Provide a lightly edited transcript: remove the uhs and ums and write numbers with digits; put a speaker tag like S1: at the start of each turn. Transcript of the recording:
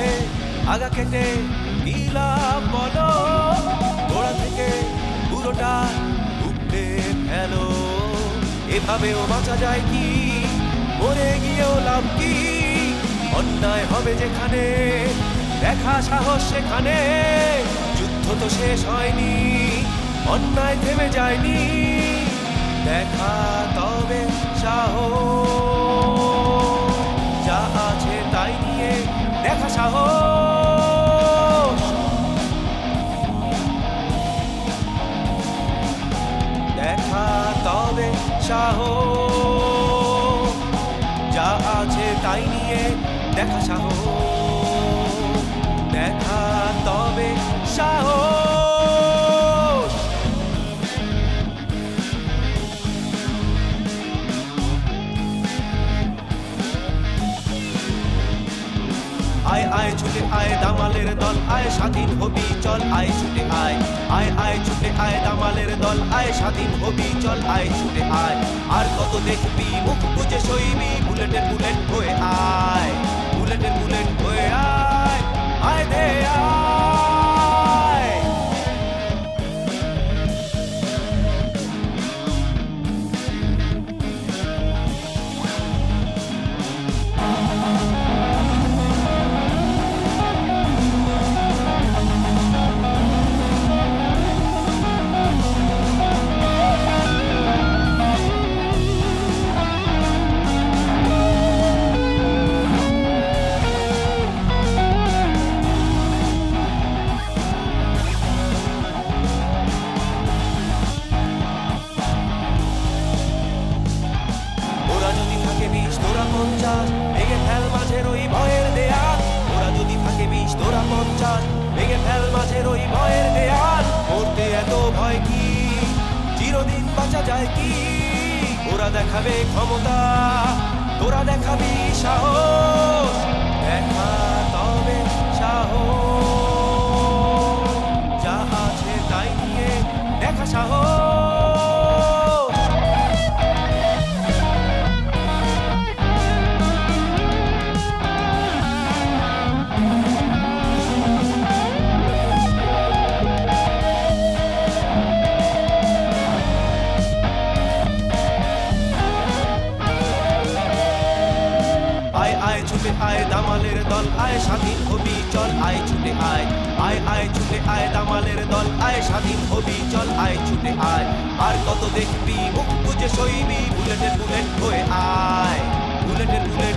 S1: উঠে আগা কেটে কি লাভ বলো, গোড়া থেকে পুরোটা উপড়ে ফেলো। এভাবেও বাঁচা যায় কি, মরে গিয়েও লাভ কি? অন্যায় হবে যেখানে দেখা সাহস সেখানে। যুদ্ধ তো শেষ হয়নি, অন্যায় থেমে যায়নি, দেখা তবে সাহস। যা আছে তাই নিয়ে দেখা সাহস, দেখা তবে সাহস। যা আছে তাই নিয়ে দেখা সাহস, দেখা তবে সাহস। আয় আয় ছুটে আয় দামালের দল, আয় স্বাধীন হবি চল, আয় ছুটে আয়। আয় আয় ছুটে আয় দামালের দল, আয় স্বাধীন হবি চল, আয় ছুটে আয়। আর কত দেখবি মুখ বুঝে সইবি, বুলেটের বুলেট হয়ে আয়, বুলেটের বুলেট হয়ে আয়। আয় দে আয়। তোরা 50 ভেঙে ফেল মাঝের ওই ভয়ের দেয়াল। ওরা যদি থাকে 20 তোরা 50 ভেঙে ফেল মাঝের ওই ভয়ের দেয়াল। মরতে এত ভয় কি, চিরদিন বাঁচা যায় কি? ওরা দেখাবে ক্ষমতা, তোরা দেখাবি সাহস, দেখা তবে সাহস। যা আছে তাই নিয়ে দেখা সাহস। ছুটে আয় দামালের দল, আয় স্বাধীন হবি চল, আয় ছুটে আয়। আয় আয় ছুটে আয় দামালের দল, আয় স্বাধীন হবি চল, আয় ছুটে আয়। আর কত দেখবি মুখ বুঝে সইবি, বুলেটের বুলেট হয়ে আয়, বুলেটের বুলেট